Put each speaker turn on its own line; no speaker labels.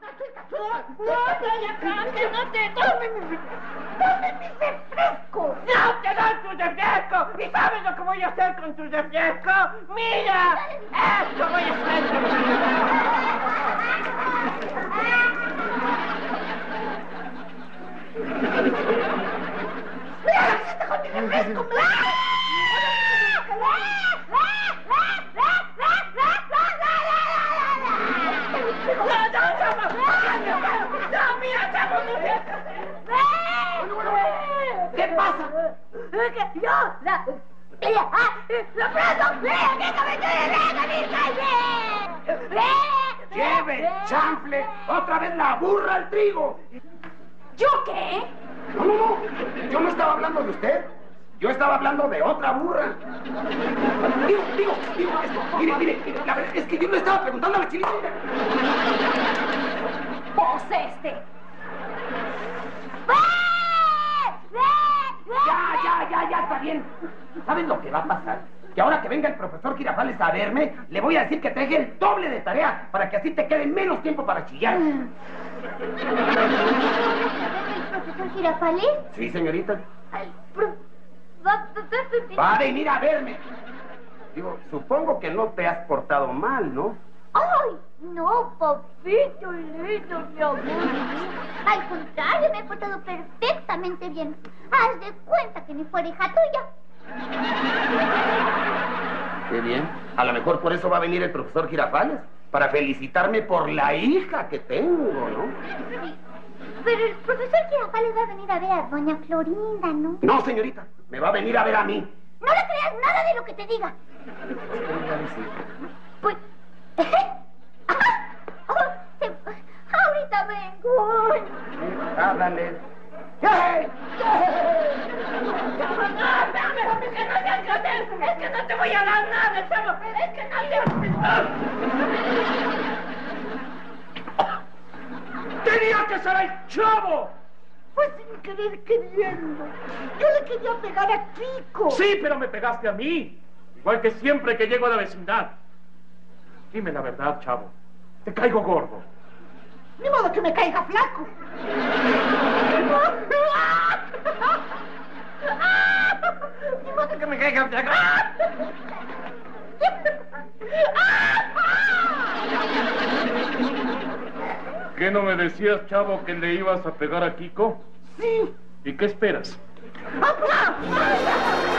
No, ya cambia, no te tomen mis refrescos. No te dan tus refrescos. ¿Y sabes lo que voy a hacer con tus refrescos? ¡Mira! ¡Esto voy a hacer! ¡Mira lo que hiciste con mi refresco! ¿Qué pasa? Yo, la preso,
¡Lleve, chanfle! ¡Otra vez la burra al trigo!
¿Yo qué?
No. Yo no estaba hablando de usted. Yo estaba hablando de otra burra. Digo, mire, la verdad es que yo le estaba preguntando a la Chilita.
Vos
Ya, está bien. ¿Saben lo que va a pasar? Que ahora que venga el profesor Girafales a verme, le voy a decir que te deje el doble de tarea para que así te quede menos tiempo para chillar.
¿El profesor Girafales?
Sí, señorita.
Va
a venir a verme. Digo, supongo que no te has portado mal, ¿no?
¡Ay! No, papito lindo, mi amor. Al contrario, me he portado perfectamente bien. Haz de cuenta que ni fuera hija tuya.
Qué bien. A lo mejor por eso va a venir el profesor Girafales, para felicitarme por la hija que tengo, ¿no?
Sí. Pero el profesor Girafales va a venir a ver a doña Florinda, ¿no?
No, señorita. Me va a venir a ver a mí.
No le creas nada de lo que te diga. Pues... ahorita vengo.
Háblale.
Es que no te voy a dar nada, chavo. Es que no te...
¡Tenía que ser el chavo!
Pues sin querer queriendo. Yo le quería pegar a Kiko.
Sí, pero me pegaste a mí. Igual que siempre que llego a la vecindad. Dime la verdad, chavo. Te caigo gordo.
Ni modo que me caiga flaco. Ni modo que me caiga flaco.
¿Qué no me decías, chavo, que le ibas a pegar a Kiko?
Sí.
¿Y qué esperas?
¡Papá!